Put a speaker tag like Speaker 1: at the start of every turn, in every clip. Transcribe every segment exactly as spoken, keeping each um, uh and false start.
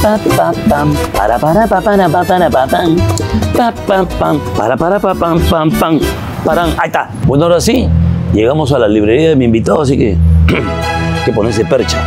Speaker 1: pa, pa, pam, para, para, pa, para, pa, para, pa, pam, pa, pam, pam, para, para, pa, pam, pam, pam, paran. Ahí está. Bueno, ahora sí, llegamos a la librería de mi invitado, así que hay que ponerse percha.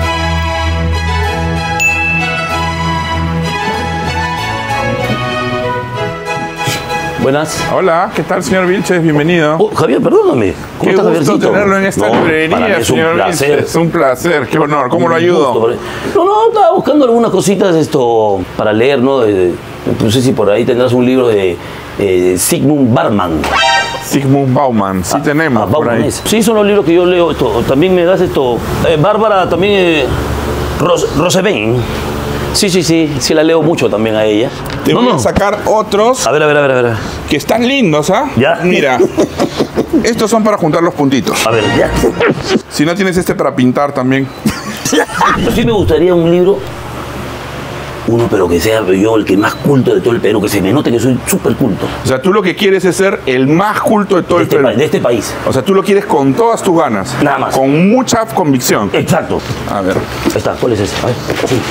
Speaker 1: Buenas.
Speaker 2: Hola, ¿qué tal, señor Vilches? Bienvenido.
Speaker 1: Oh, Javier, perdóname. ¿Cómo
Speaker 2: Qué
Speaker 1: estás,
Speaker 2: gusto
Speaker 1: Javiercito?
Speaker 2: tenerlo en esta
Speaker 1: No,
Speaker 2: librería,
Speaker 1: para mí es
Speaker 2: señor
Speaker 1: un placer.
Speaker 2: Vilches. Es un placer, qué honor. ¿Cómo lo
Speaker 1: Un
Speaker 2: ayudo?
Speaker 1: gusto. No, no, estaba buscando algunas cositas esto para leer, ¿no? De- no sé si por ahí tendrás un libro de eh, Zygmunt Bauman.
Speaker 2: Zygmunt Bauman, sí tenemos
Speaker 1: Ah,
Speaker 2: por
Speaker 1: Bauman
Speaker 2: ahí.
Speaker 1: es. Sí, son los libros que yo leo. Esto. También me das esto. Eh, Bárbara, también. Eh, Ros Rosebein. Sí, sí, sí. Sí, la leo mucho también a ella.
Speaker 2: Te
Speaker 1: No,
Speaker 2: voy
Speaker 1: no.
Speaker 2: a sacar otros
Speaker 1: A ver, a ver, a ver, a ver.
Speaker 2: que están lindos, ¿ah?
Speaker 1: Ya.
Speaker 2: Mira, estos son para juntar los puntitos.
Speaker 1: A ver, ya.
Speaker 2: Si no tienes este para pintar también.
Speaker 1: Pero sí me gustaría un libro, uno pero que sea yo el que más culto de todo el Perú, que se me note que soy súper culto.
Speaker 2: O sea, tú lo que quieres es ser el más culto de todo
Speaker 1: De
Speaker 2: el
Speaker 1: este,
Speaker 2: Perú.
Speaker 1: pa- de este país.
Speaker 2: O sea, tú lo quieres con todas tus ganas.
Speaker 1: Nada más.
Speaker 2: Con mucha convicción.
Speaker 1: Exacto.
Speaker 2: A ver.
Speaker 1: Ahí está, ¿cuál es ese? A ver, sí.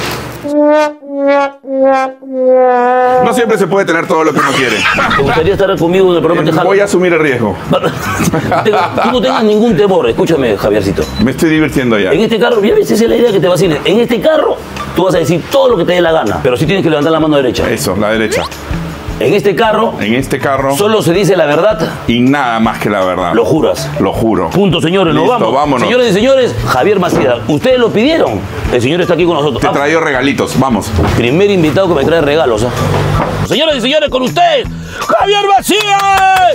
Speaker 2: No siempre se puede tener todo lo que uno quiere.
Speaker 1: ¿Te gustaría estar conmigo en el programa Tejano?
Speaker 2: Voy a asumir el riesgo.
Speaker 1: Tú no tengas ningún temor, escúchame, Javiercito.
Speaker 2: Me estoy divirtiendo ya.
Speaker 1: En este carro, ya ves, esa es la idea que te vacile. En este carro, tú vas a decir todo lo que te dé la gana, pero sí tienes que levantar la mano derecha.
Speaker 2: Eso, la derecha.
Speaker 1: En este carro,
Speaker 2: En este carro
Speaker 1: solo se dice la verdad,
Speaker 2: y nada más que la verdad.
Speaker 1: lo juras.
Speaker 2: Lo juro.
Speaker 1: Punto, señores, nos
Speaker 2: Listo,
Speaker 1: vamos.
Speaker 2: vámonos.
Speaker 1: Señores y señores, Javier Macías, ustedes lo pidieron. El señor está aquí con nosotros.
Speaker 2: Te he
Speaker 1: Ah,
Speaker 2: traído regalitos. Vamos.
Speaker 1: primer invitado que me trae regalos. ¿Ah? Señores y señores, con ustedes, Javier Macías.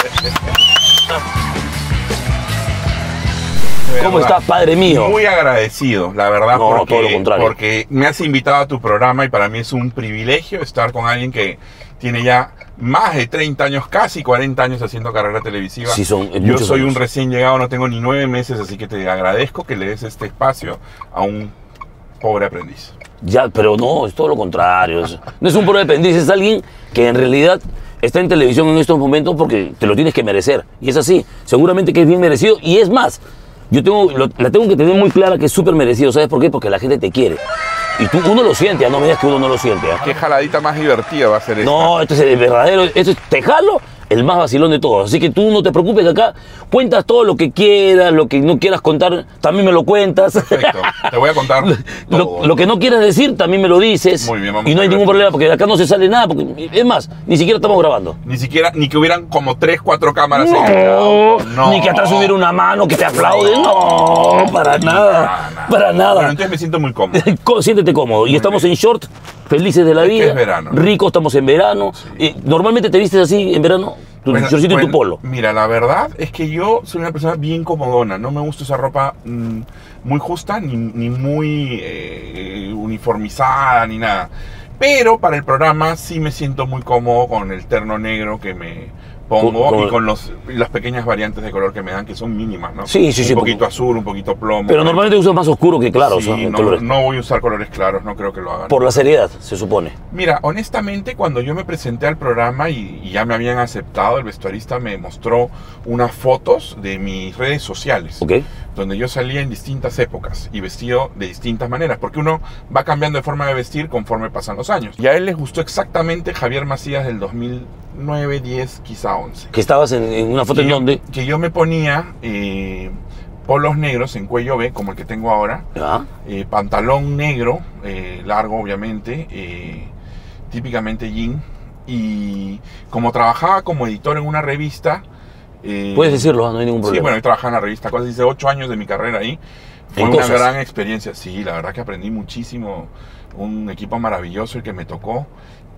Speaker 1: ¿Cómo
Speaker 2: verdad,
Speaker 1: estás, padre mío?
Speaker 2: Muy agradecido, la verdad,
Speaker 1: No,
Speaker 2: porque,
Speaker 1: todo lo contrario.
Speaker 2: porque me has invitado a tu programa y para mí es un privilegio estar con alguien que tiene ya más de treinta años, casi cuarenta años haciendo carrera televisiva.
Speaker 1: Sí, son, eh,
Speaker 2: Yo
Speaker 1: muchos
Speaker 2: soy
Speaker 1: años.
Speaker 2: un recién llegado, no tengo ni nueve meses, así que te agradezco que le des este espacio a un pobre aprendiz.
Speaker 1: Ya, pero no, es todo lo contrario. Es- no es un pobre aprendiz, es alguien que en realidad está en televisión en estos momentos porque te lo tienes que merecer. Y es así. Seguramente que es bien merecido. Y es más, yo tengo, lo- la tengo que tener muy clara que es súper merecido. ¿Sabes por qué? Porque la gente te quiere. Y tú, uno lo siente, ya no me digas que uno no lo siente. ¿Ah?
Speaker 2: Qué jaladita más divertida va a ser esta.
Speaker 1: No, esto es el verdadero, esto es Tejano, el más vacilón de todos. Así que tú no te preocupes, que acá cuentas todo lo que quieras, lo que no quieras contar, también me lo cuentas.
Speaker 2: Perfecto. Te voy a contar
Speaker 1: Lo,
Speaker 2: todo.
Speaker 1: lo que no quieras decir, también me lo dices.
Speaker 2: Muy bien, vamos
Speaker 1: y no
Speaker 2: a
Speaker 1: hay
Speaker 2: ver.
Speaker 1: ningún problema, porque de acá no se sale nada. Porque, es más, ni siquiera estamos grabando.
Speaker 2: Ni siquiera, ni que hubieran como tres, cuatro cámaras en el
Speaker 1: No,
Speaker 2: auto. No.
Speaker 1: ni que atrás hubiera una mano que te aplaude. No, para nada.
Speaker 2: Nada,
Speaker 1: Para
Speaker 2: Bueno,
Speaker 1: nada.
Speaker 2: entonces me siento muy cómodo.
Speaker 1: Co- Siéntete cómodo. Y estamos
Speaker 2: bien.
Speaker 1: en short, felices de la
Speaker 2: Es que
Speaker 1: vida.
Speaker 2: es verano, ¿no?
Speaker 1: Rico, estamos en verano. Eh, Normalmente te vistes así en verano. Tu
Speaker 2: Bueno,
Speaker 1: shortcito y tu
Speaker 2: bueno,
Speaker 1: polo.
Speaker 2: Mira, la verdad es que yo soy una persona bien comodona. No me gusta usar ropa mm, muy justa, ni, ni muy eh, uniformizada, ni nada. Pero para el programa sí me siento muy cómodo con el terno negro que me pongo
Speaker 1: Con- con-
Speaker 2: y con los, y las pequeñas variantes de color que me dan, que son mínimas, ¿no?
Speaker 1: Sí, sí, sí,
Speaker 2: Un poquito
Speaker 1: porque-
Speaker 2: azul, un poquito plomo.
Speaker 1: Pero normalmente usas más oscuro que claro.
Speaker 2: Sí,
Speaker 1: o sea,
Speaker 2: no,
Speaker 1: colores.
Speaker 2: no voy a usar colores claros, no creo que lo hagan.
Speaker 1: Por la seriedad, se supone.
Speaker 2: Mira, honestamente, cuando yo me presenté al programa y, y ya me habían aceptado, el vestuarista me mostró unas fotos de mis redes sociales,
Speaker 1: ¿Ok?
Speaker 2: donde yo salía en distintas épocas y vestido de distintas maneras, porque uno va cambiando de forma de vestir conforme pasan los años. Y a él les gustó exactamente Javier Macías del dos mil nueve, diez, quizá once.
Speaker 1: Que estabas en, en una foto
Speaker 2: Que
Speaker 1: en
Speaker 2: yo,
Speaker 1: donde.
Speaker 2: que yo me ponía eh, polos negros en cuello B, como el que tengo ahora,
Speaker 1: ¿Ah?
Speaker 2: eh, pantalón negro, eh, largo obviamente, eh, típicamente jean, y como trabajaba como editor en una revista... eh,
Speaker 1: Puedes decirlo, no hay ningún
Speaker 2: Sí,
Speaker 1: problema.
Speaker 2: bueno, yo trabajaba en la revista, casi hice ocho años de mi carrera ahí, fue
Speaker 1: En
Speaker 2: una
Speaker 1: cosas.
Speaker 2: gran experiencia, sí, la verdad que aprendí muchísimo, un equipo maravilloso el que me tocó,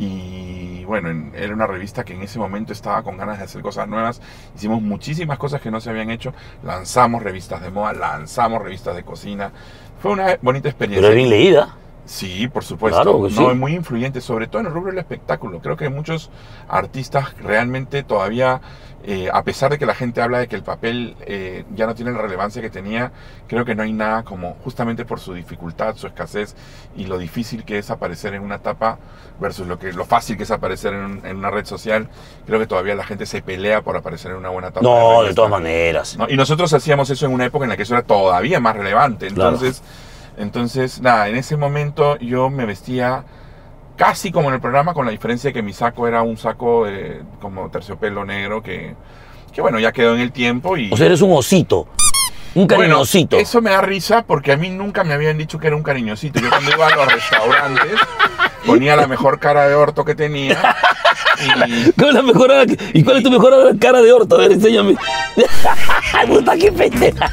Speaker 2: y bueno, en- era una revista que en ese momento estaba con ganas de hacer cosas nuevas, hicimos muchísimas cosas que no se habían hecho, lanzamos revistas de moda, lanzamos revistas de cocina, fue una bonita experiencia.
Speaker 1: Pero es bien leída.
Speaker 2: Sí, por supuesto.
Speaker 1: Claro que sí.
Speaker 2: No, es muy influyente, sobre todo en el rubro del espectáculo. Creo que muchos artistas realmente todavía, eh, a pesar de que la gente habla de que el papel eh, ya no tiene la relevancia que tenía, creo que no hay nada como, justamente por su dificultad, su escasez y lo difícil que es aparecer en una tapa versus lo que lo fácil que es aparecer en, en una red social. Creo que todavía la gente se pelea por aparecer en una buena tapa.
Speaker 1: No, de
Speaker 2: revista.
Speaker 1: todas maneras.
Speaker 2: ¿No? Y nosotros hacíamos eso en una época en la que eso era todavía más relevante.
Speaker 1: Claro.
Speaker 2: Entonces, entonces nada, en ese momento yo me vestía casi como en el programa, con la diferencia de que mi saco era un saco eh, como terciopelo negro que, que, bueno, ya quedó en el tiempo y...
Speaker 1: O sea, eres un osito. Un cariñosito.
Speaker 2: Bueno, eso me da risa porque a mí nunca me habían dicho que era un cariñosito. Yo cuando iba a los restaurantes ponía la mejor cara de orto que tenía. Y...
Speaker 1: ¿Cuál es la mejor, ¿Y cuál es tu mejor cara de orto? A ver, enséñame. Puta, qué pendeja.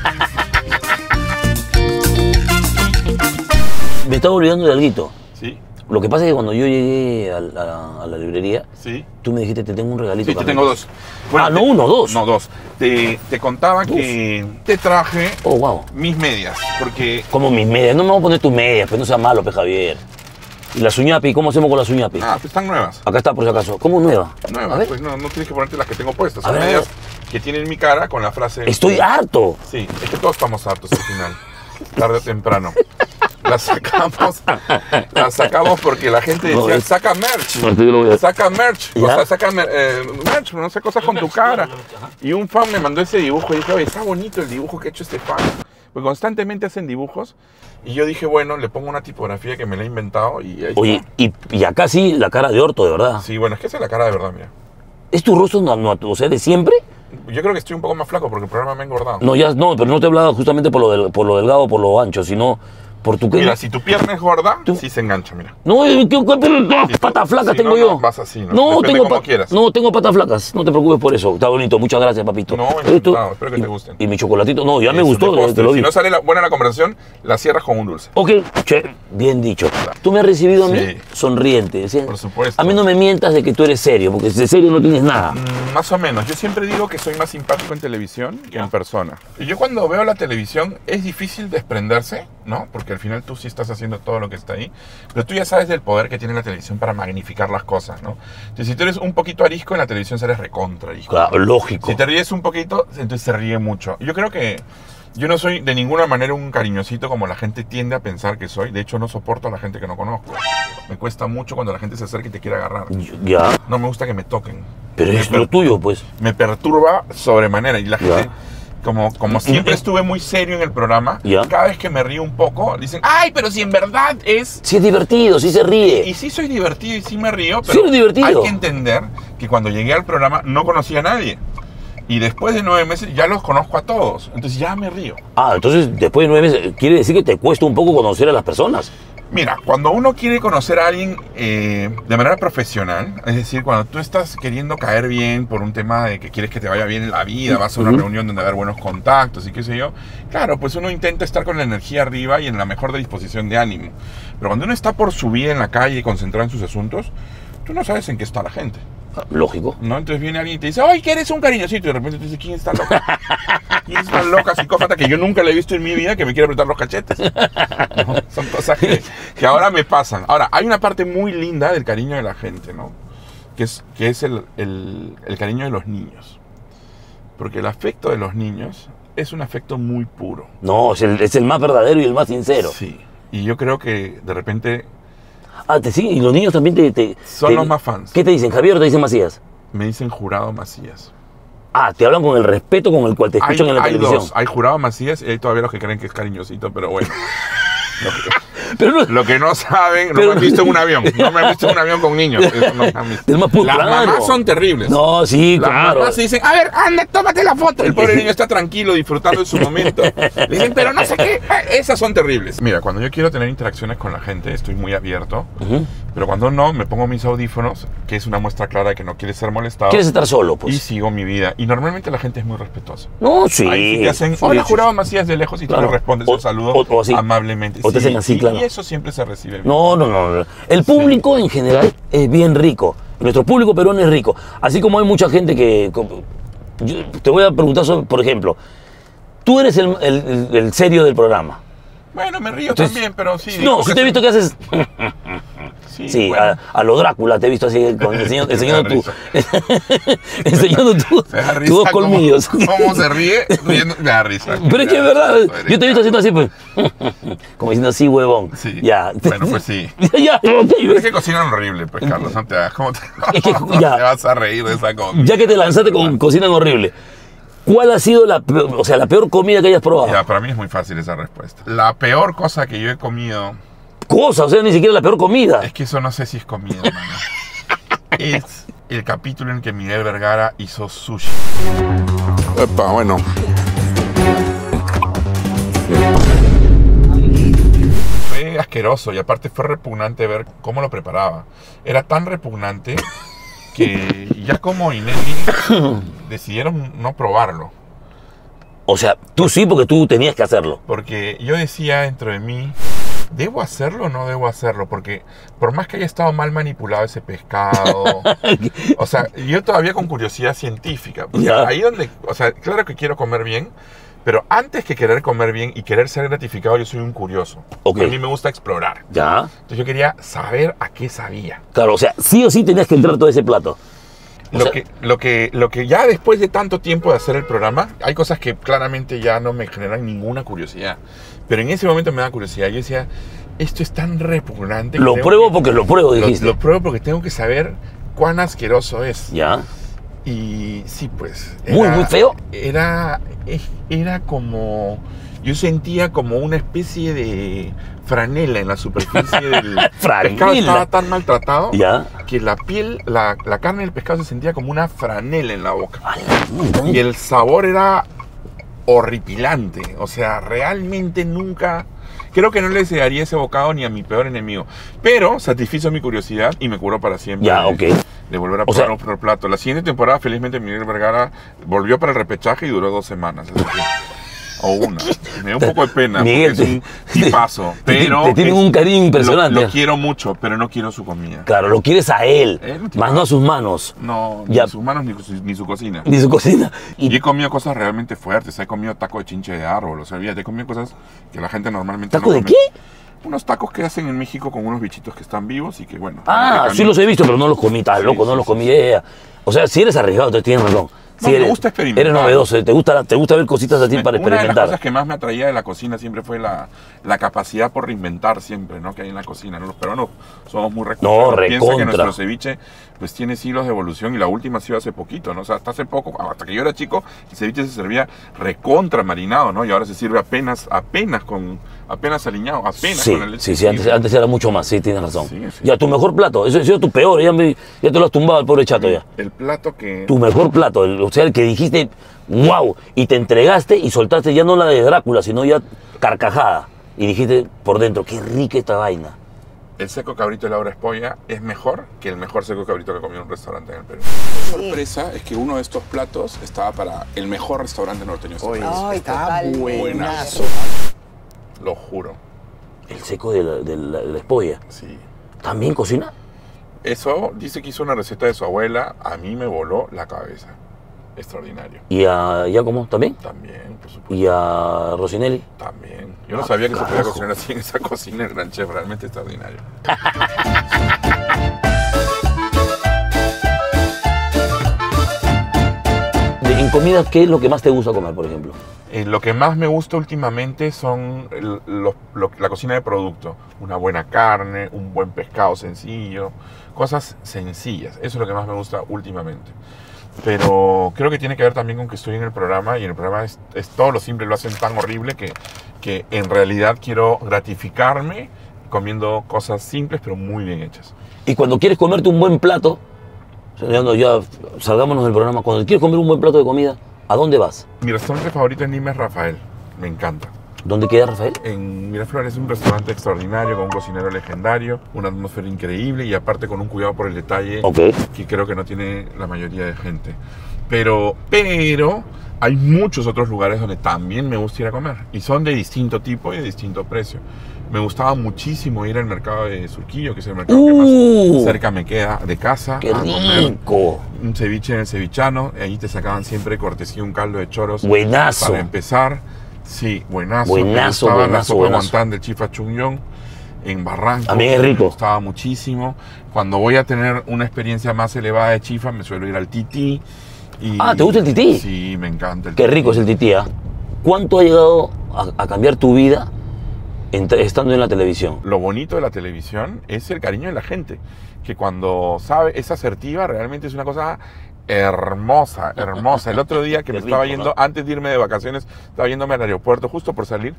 Speaker 1: Me estaba olvidando de alguito.
Speaker 2: Sí.
Speaker 1: Lo que pasa es que cuando yo llegué a la, a la librería,
Speaker 2: sí.
Speaker 1: tú me dijiste, te tengo un regalito.
Speaker 2: Sí, te tengo dos.
Speaker 1: Bueno, ah,
Speaker 2: te,
Speaker 1: no uno, dos.
Speaker 2: No, dos. Te, te contaba
Speaker 1: dos.
Speaker 2: que te traje
Speaker 1: oh, wow.
Speaker 2: mis medias, porque...
Speaker 1: ¿Cómo mis medias? No me voy a poner tus medias, pues no sea malo, pues, Javier. ¿Y la suñapi? ¿Cómo hacemos con la suñapi?
Speaker 2: Ah, pues están nuevas.
Speaker 1: Acá está, por si acaso. ¿Cómo nueva?
Speaker 2: Nuevas, pues no, no tienes que ponerte las que tengo puestas.
Speaker 1: A
Speaker 2: Son
Speaker 1: ver,
Speaker 2: medias que tienen mi cara con la frase...
Speaker 1: ¡Estoy harto!
Speaker 2: Sí, es que todos estamos hartos al final. Tarde o temprano. Las sacamos, las sacamos porque la gente decía, no, es... saca merch, no, saca merch, ¿ya? O sea, saca mer eh, merch, no sé, cosas con tu cara. Y un fan me mandó ese dibujo y dije, oye, está bonito el dibujo que ha hecho este fan. Porque constantemente hacen dibujos y yo dije, bueno, le pongo una tipografía que me la he inventado y ahí
Speaker 1: Oye, y, y acá sí la cara de orto, de verdad.
Speaker 2: Sí, bueno, es que esa es la cara de verdad, mira.
Speaker 1: ¿Es tu rostro, no, no, o sea, de siempre?
Speaker 2: Yo creo que estoy un poco más flaco porque el programa me ha engordado.
Speaker 1: No, ya, no, pero no te he hablado justamente por lo, del, por lo delgado, por lo ancho, sino... Por tu...
Speaker 2: Mira, si tu pierna es gorda, ¿tú? Sí se engancha, mira.
Speaker 1: No, ¿qué, qué, qué patas flacas
Speaker 2: si
Speaker 1: tengo
Speaker 2: no,
Speaker 1: yo?
Speaker 2: No, vas así, ¿no?
Speaker 1: No, tengo,
Speaker 2: como quieras.
Speaker 1: no, tengo patas flacas. No te preocupes por eso. Está bonito. Muchas gracias, papito.
Speaker 2: No, encantado. Espero que
Speaker 1: y,
Speaker 2: te gusten.
Speaker 1: Y mi chocolatito, no, ya
Speaker 2: eso
Speaker 1: me gustó. Te, te lo
Speaker 2: si
Speaker 1: digo.
Speaker 2: no sale la, buena la conversación, la cierras con un dulce.
Speaker 1: Ok, che, bien dicho. Claro. Tú me has recibido a mí
Speaker 2: sí.
Speaker 1: sonriente. ¿Sí?
Speaker 2: Por supuesto.
Speaker 1: A mí no me mientas de que tú eres serio, porque de serio no tienes nada.
Speaker 2: Mm, más o menos. Yo siempre digo que soy más simpático en televisión que en persona. Y yo cuando veo la televisión es difícil desprenderse, ¿no? Porque al final tú sí estás haciendo todo lo que está ahí, pero tú ya sabes del poder que tiene la televisión para magnificar las cosas, ¿no? Entonces, si tú eres un poquito arisco, en la televisión sales recontra arisco.
Speaker 1: Claro, lógico.
Speaker 2: Si te ríes un poquito, entonces se ríe mucho. Yo creo que yo no soy de ninguna manera un cariñosito como la gente tiende a pensar que soy. De hecho, no soporto a la gente que no conozco. Me cuesta mucho cuando la gente se acerca y te quiere agarrar.
Speaker 1: Ya.
Speaker 2: No me gusta que me toquen.
Speaker 1: Pero es lo tuyo, pues.
Speaker 2: Me perturba sobremanera y la gente... Ya. Como, como siempre estuve muy serio en el programa,
Speaker 1: ¿ya?
Speaker 2: Cada vez que me río un poco, dicen, ay, pero si en verdad es...
Speaker 1: Sí es divertido, sí se ríe.
Speaker 2: Y, y sí soy divertido y sí me río, pero
Speaker 1: sí es divertido.
Speaker 2: Hay que entender que cuando llegué al programa no conocía a nadie. Y después de nueve meses ya los conozco a todos, entonces ya me río.
Speaker 1: Ah, entonces después de nueve meses, ¿quiere decir que te cuesta un poco conocer a las personas?
Speaker 2: Mira, cuando uno quiere conocer a alguien eh, de manera profesional, es decir, cuando tú estás queriendo caer bien por un tema de que quieres que te vaya bien en la vida, vas a una uh-huh. reunión donde va a haber buenos contactos y qué sé yo, claro, pues uno intenta estar con la energía arriba y en la mejor disposición de ánimo. Pero cuando uno está por su vida en la calle y concentrado en sus asuntos, tú no sabes en qué está la gente.
Speaker 1: Lógico.
Speaker 2: ¿No? Entonces viene alguien y te dice, ¡ay, que eres un cariñosito! Y de repente te dice, ¿quién está loca? ¿Quién es una loca psicópata que yo nunca le he visto en mi vida que me quiere apretar los cachetes? ¿No? Son cosas que, que ahora me pasan. Ahora, hay una parte muy linda del cariño de la gente, ¿no? Que es, que es el, el, el cariño de los niños. Porque el afecto de los niños es un afecto muy puro.
Speaker 1: No, es el, es el más verdadero y el más sincero.
Speaker 2: Sí. Y yo creo que de repente...
Speaker 1: Ah, te siguen y los niños también te... te
Speaker 2: Son
Speaker 1: te,
Speaker 2: los más fans.
Speaker 1: ¿Qué te dicen, Javier o te dicen Macías?
Speaker 2: Me dicen Jurado Macías.
Speaker 1: Ah, te hablan con el respeto con el cual te escuchan
Speaker 2: hay,
Speaker 1: en la
Speaker 2: hay
Speaker 1: televisión.
Speaker 2: Dos. Hay Jurado Macías y hay todavía los que creen que es cariñosito, pero bueno. Lo que,
Speaker 1: pero no,
Speaker 2: lo que no saben, no
Speaker 1: pero,
Speaker 2: me han visto en un avión. No me han visto en un avión con niños. Eso no me han visto.
Speaker 1: Más puro,
Speaker 2: Las
Speaker 1: claro.
Speaker 2: mamás son terribles.
Speaker 1: No, sí,
Speaker 2: Las
Speaker 1: claro.
Speaker 2: Las mamás se dicen, a ver, anda, tómate la foto. El pobre niño está tranquilo, disfrutando de su momento. Le dicen, pero no sé qué. Esas son terribles. Mira, cuando yo quiero tener interacciones con la gente, estoy muy abierto. Uh-huh. Pero cuando no, me pongo mis audífonos, que es una muestra clara de que no quieres ser molestado.
Speaker 1: Quieres estar solo, pues.
Speaker 2: Y sigo mi vida. Y normalmente la gente es muy respetuosa.
Speaker 1: No, sí.
Speaker 2: Ahí sí te hacen,
Speaker 1: sí,
Speaker 2: hola,
Speaker 1: sí,
Speaker 2: Jurado
Speaker 1: sí.
Speaker 2: Macías de lejos y
Speaker 1: claro.
Speaker 2: tú le respondes
Speaker 1: o,
Speaker 2: un saludo
Speaker 1: o, o así.
Speaker 2: amablemente.
Speaker 1: O te hacen así,
Speaker 2: y,
Speaker 1: claro.
Speaker 2: Y eso siempre se recibe bien.
Speaker 1: No, no, no. El público sí. en general es bien rico. Nuestro público peruano es rico. Así como hay mucha gente que... Yo te voy a preguntar sobre, por ejemplo, tú eres el, el, el serio del programa.
Speaker 2: Bueno, me río Entonces, también, pero sí.
Speaker 1: No, si te he visto que haces...
Speaker 2: Sí,
Speaker 1: sí
Speaker 2: bueno.
Speaker 1: a, a lo Drácula te he visto así, con, enseñando, enseñando, tu, enseñando tu, tus dos colmillos.
Speaker 2: ¿Cómo, ¿Cómo se ríe? Riendo, me da risa.
Speaker 1: Pero es que es verdad, yo te he visto haciendo así, pues, como diciendo así, huevón.
Speaker 2: Sí.
Speaker 1: Ya.
Speaker 2: Bueno, pues sí.
Speaker 1: ya,
Speaker 2: Pero es que cocinan horrible, pues, Carlos, no te hagas. ¿Cómo te,
Speaker 1: es que, ya,
Speaker 2: te vas a reír de esa comida?
Speaker 1: Ya que te lanzaste con cocinan horrible. ¿Cuál ha sido la peor, o sea, la peor comida que hayas probado?
Speaker 2: Ya, para mí es muy fácil esa respuesta. La peor cosa que yo he comido...
Speaker 1: cosa, o sea, ni siquiera la peor comida.
Speaker 2: Es que eso no sé si es comida, hermano. Es el capítulo en que Miguel Vergara hizo sushi. Epa, bueno. Fue asqueroso y aparte fue repugnante ver cómo lo preparaba. Era tan repugnante que ya como y Nelly decidieron no probarlo.
Speaker 1: O sea, tú sí, porque tú tenías que hacerlo.
Speaker 2: Porque yo decía dentro de mí, ¿debo hacerlo o no debo hacerlo? Porque por más que haya estado mal manipulado ese pescado, o sea, yo todavía con curiosidad científica, porque
Speaker 1: Ya.
Speaker 2: ahí donde, o sea, claro que quiero comer bien, pero antes que querer comer bien y querer ser gratificado, yo soy un curioso.
Speaker 1: Ok.
Speaker 2: A mí me gusta explorar.
Speaker 1: Ya.
Speaker 2: Entonces yo quería saber a qué sabía.
Speaker 1: Claro, o sea, sí o sí tenías que entrar todo ese plato. O
Speaker 2: Lo
Speaker 1: sea,
Speaker 2: que, lo, que, lo que ya después de tanto tiempo de hacer el programa, hay cosas que claramente ya no me generan ninguna curiosidad. Pero en ese momento me da curiosidad. Yo decía, esto es tan repugnante. que
Speaker 1: lo
Speaker 2: tengo
Speaker 1: pruebo
Speaker 2: que-
Speaker 1: porque lo pruebo,
Speaker 2: lo,
Speaker 1: dijiste.
Speaker 2: lo pruebo porque tengo que saber cuán asqueroso es.
Speaker 1: Ya.
Speaker 2: Y sí, pues.
Speaker 1: Muy, muy feo.
Speaker 2: Era, era como... Yo sentía como una especie de franela en la superficie del
Speaker 1: Franela.
Speaker 2: pescado. Estaba tan maltratado
Speaker 1: Ya.
Speaker 2: que la piel, la, la carne del pescado se sentía como una franela en la boca.
Speaker 1: A la-
Speaker 2: Y el sabor era horripilante. O sea, realmente nunca... Creo que no le desearía ese bocado ni a mi peor enemigo. Pero satisfizo mi curiosidad y me curó para siempre.
Speaker 1: Ya,
Speaker 2: de,
Speaker 1: ok.
Speaker 2: de volver a
Speaker 1: O
Speaker 2: probar
Speaker 1: sea-
Speaker 2: otro plato. La siguiente temporada, felizmente, Miguel Vergara volvió para el repechaje y duró dos semanas. Así que- o una. Me da un poco de pena.
Speaker 1: Miguel,
Speaker 2: porque es un tipazo.
Speaker 1: te-
Speaker 2: Pero
Speaker 1: te tienen
Speaker 2: es-
Speaker 1: un cariño impresionante.
Speaker 2: Lo, lo quiero mucho, pero no quiero su comida.
Speaker 1: Claro, lo quieres a él,
Speaker 2: Él no tiene
Speaker 1: más no a sus manos,
Speaker 2: No,
Speaker 1: Ya.
Speaker 2: ni sus manos ni su, ni su cocina.
Speaker 1: ni su cocina.
Speaker 2: Y
Speaker 1: Y
Speaker 2: he comido cosas realmente fuertes. He comido taco de chinche de árbol. O sea, fíjate, he comido cosas que la gente normalmente
Speaker 1: ¿taco
Speaker 2: no
Speaker 1: de
Speaker 2: come.
Speaker 1: qué?
Speaker 2: Unos tacos que hacen en México con unos bichitos que están vivos y que, bueno.
Speaker 1: Ah,
Speaker 2: que
Speaker 1: sí los he visto, pero no los comí, estás
Speaker 2: Sí,
Speaker 1: loco, no
Speaker 2: sí,
Speaker 1: los
Speaker 2: sí,
Speaker 1: comí.
Speaker 2: sí.
Speaker 1: eh. O sea, si eres arriesgado, entonces tienes razón. Si
Speaker 2: No, me
Speaker 1: eres,
Speaker 2: gusta experimentar.
Speaker 1: Eres novedoso, te gusta, te gusta ver cositas así para
Speaker 2: Una de las
Speaker 1: experimentar.
Speaker 2: cosas que más me atraía de la cocina siempre fue la, la capacidad por reinventar siempre, ¿no? Que hay en la cocina, ¿no? Los peruanos somos muy recursos.
Speaker 1: No,
Speaker 2: Piensa que
Speaker 1: recontra.
Speaker 2: nuestro ceviche pues tiene siglos de evolución y la última ha sido hace poquito, ¿no? O sea, hasta hace poco, hasta que yo era chico, el ceviche se servía recontra marinado, ¿no? Y ahora se sirve apenas, apenas con, apenas aliñado, apenas
Speaker 1: Sí,
Speaker 2: con el leche.
Speaker 1: sí, sí, antes, antes era mucho más, sí, tienes razón.
Speaker 2: Sí, sí.
Speaker 1: Ya, tu mejor plato, eso ha sido tu peor, ya, me- ya te lo has tumbado el pobre chato ya.
Speaker 2: El plato que...
Speaker 1: Tu mejor plato, el- o sea, el que dijiste, wow, y te entregaste y soltaste ya no la de Drácula, sino ya carcajada. Y dijiste por dentro, qué rica esta vaina.
Speaker 2: El seco cabrito de Laura Espolla es mejor que el mejor seco cabrito que he comido en un restaurante en el Perú. La sorpresa es que uno de estos platos estaba para el mejor restaurante norteño de este país.
Speaker 3: Ay, total.
Speaker 2: Buenazo. Lo juro.
Speaker 1: El seco de la, de la- de la espolla.
Speaker 2: Sí.
Speaker 1: ¿También cocina?
Speaker 2: Eso dice que hizo una receta de su abuela. A mí me voló la cabeza. Extraordinario.
Speaker 1: ¿Y a Giacomo también?
Speaker 2: También, por supuesto.
Speaker 1: ¿Y a Rosinelli?
Speaker 2: También. Yo no
Speaker 1: Ah,
Speaker 2: sabía que se podía
Speaker 1: carajo.
Speaker 2: cocinar así en esa cocina. El gran chef, realmente extraordinario.
Speaker 1: De- En comida, ¿qué es lo que más te gusta comer, por ejemplo?
Speaker 2: Eh, lo que más me gusta últimamente son el- los- lo- la cocina de producto. Una buena carne, un buen pescado sencillo, cosas sencillas. Eso es lo que más me gusta últimamente. Pero creo que tiene que ver también con que estoy en el programa y en el programa es, es todo lo simple, lo hacen tan horrible que, que en realidad quiero gratificarme comiendo cosas simples pero muy bien hechas.
Speaker 1: Y cuando quieres comerte un buen plato, o sea, ya, no- ya salgámonos del programa, cuando quieres comer un buen plato de comida, ¿a dónde vas?
Speaker 2: Mi restaurante favorito en Lima es Rafael. Me encanta.
Speaker 1: ¿Dónde queda Rafael?
Speaker 2: En Miraflores es un restaurante extraordinario, con un cocinero legendario, una atmósfera increíble y aparte con un cuidado por el detalle
Speaker 1: Ok.
Speaker 2: que creo que no tiene la mayoría de gente. Pero, pero hay muchos otros lugares donde también me gusta ir a comer y son de distinto tipo y de distinto precio. Me gustaba muchísimo ir al mercado de Surquillo, que es el mercado que
Speaker 1: ¡Uh!
Speaker 2: más cerca me queda de casa,
Speaker 1: ¡Qué
Speaker 2: a comer
Speaker 1: rico!
Speaker 2: un ceviche en el cevichano. Ahí te sacaban siempre cortesía un caldo de choros
Speaker 1: Buenazo.
Speaker 2: para empezar. Sí, buenazo.
Speaker 1: Buenazo,
Speaker 2: Me gustaba
Speaker 1: buenazo,
Speaker 2: la sopa
Speaker 1: buenazo.
Speaker 2: guantán del Chifa Chunyong en Barranco.
Speaker 1: También es rico.
Speaker 2: Me gustaba muchísimo. Cuando voy a tener una experiencia más elevada de chifa, me suelo ir al tití. Y-
Speaker 1: Ah, ¿te gusta el tití?
Speaker 2: Sí, me encanta el
Speaker 1: Qué
Speaker 2: tití.
Speaker 1: rico es el tití, ¿ah? ¿Cuánto ha llegado a, a cambiar tu vida ent- estando en la televisión?
Speaker 2: Lo bonito de la televisión es el cariño de la gente, que cuando sabe, es asertiva, realmente es una cosa hermosa, hermosa. El otro día que
Speaker 1: Qué
Speaker 2: me estaba
Speaker 1: rico,
Speaker 2: yendo,
Speaker 1: ¿no?
Speaker 2: antes de irme de vacaciones, estaba yéndome al aeropuerto justo por salir